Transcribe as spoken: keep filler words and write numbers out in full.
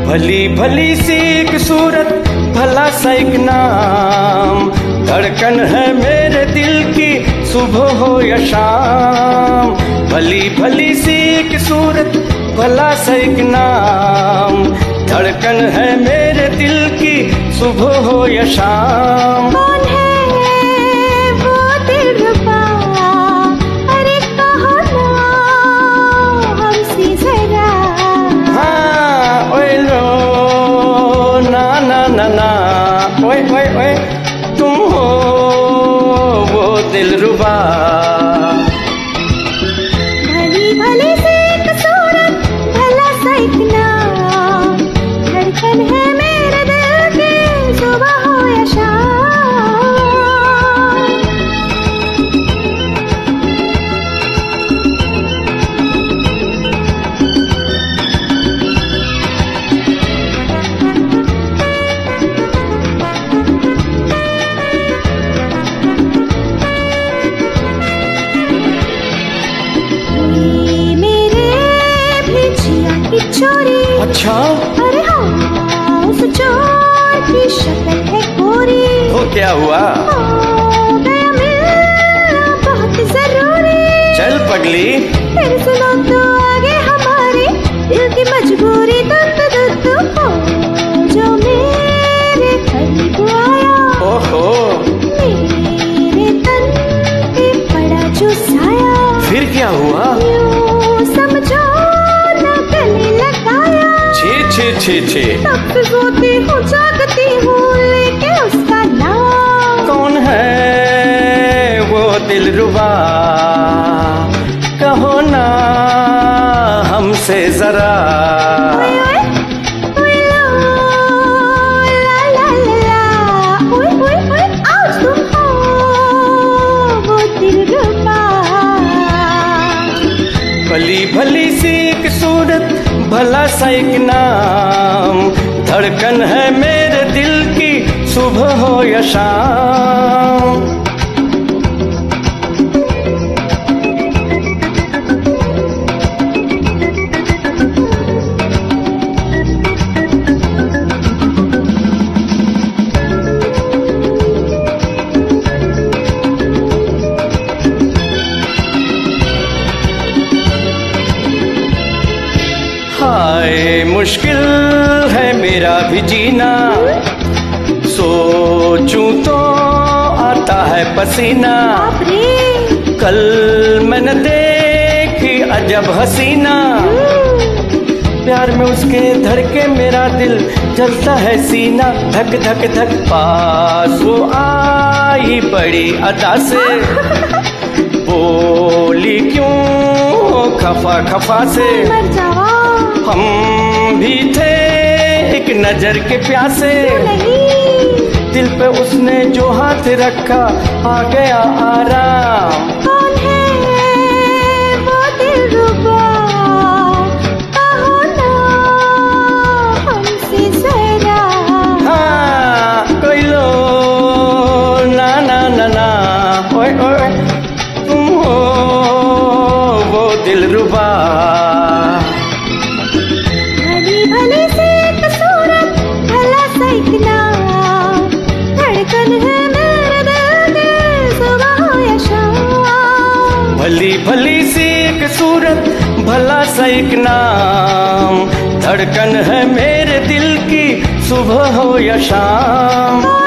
भली भली सी एक सूरत, भला सा एक नाम, धड़कन है मेरे दिल की सुबह हो या शाम। भली भली सी एक सूरत, भला सा एक नाम, धड़कन है मेरे दिल की सुबह हो या शाम। कौन है वो दिलरुबा, अरे कहो ना हमसे जरा। हाँ ओए लो ना ना ना ना, ओए ओए ओए तुम हो वो दिलरुबा। भली भली सी एक सूरत, भला सा एक नाम, धड़कन है मेरे दिल की सुबह हो या शाम। ये मेरे भी जिया की चोरी, अच्छा अरे हाँ उस चोर की शक्ल है गोरी। तो क्या हुआ? हो गया मिलना बहुत जरूरी। चल पगली। फिर सुनो तो आगे हमारी दिल की मजबूरी। दुख दुख हो जो मेरे करीब आया, ओहो मेरे तन पे पड़ा जो साया। फिर क्या हुआ? यूं समझो ना गले लगाया। छी छी छी छी। तब से सोती हूँ जागती हूँ लेके उसका नाम। कौन है वो दिलरुबा, कहो ना हमसे जरा। ओए ओए ओए लो ला ला ला ला, ओए ओए ओए आज तुम हो वो दिलरुबा। भली भली सी एक सूरत, भला सा एक नाम, धड़कन है मेरे दिल की सुबह हो या शाम। हाय मुश्किल है मेरा भी जीना, सोचूं तो आता है पसीना। बाप रे कल मैंने देखी अजब हसीना, प्यार में उसके धड़के मेरा दिल जलता है सीना। धक धक धक पास वो आई बड़ी अदा से, बोली क्यों खफा खफा से। मर जावा हम भी थे एक नजर के प्यासे, नहीं। दिल पे उसने जो हाथ रखा आ गया आराम। कौन है वो दिलरुबा, कहो ना हमसे जरा। हाँ कोई लो ना ना ना ना, ओए ओए तुम हो वो दिलरुबा। भली भली सी एक सूरत, भला सा एक नाम, धड़कन है मेरे दिल की सुबह हो या शाम। भली भली सी एक सूरत, भला सा एक नाम, धड़कन है मेरे दिल की सुबह हो या शाम।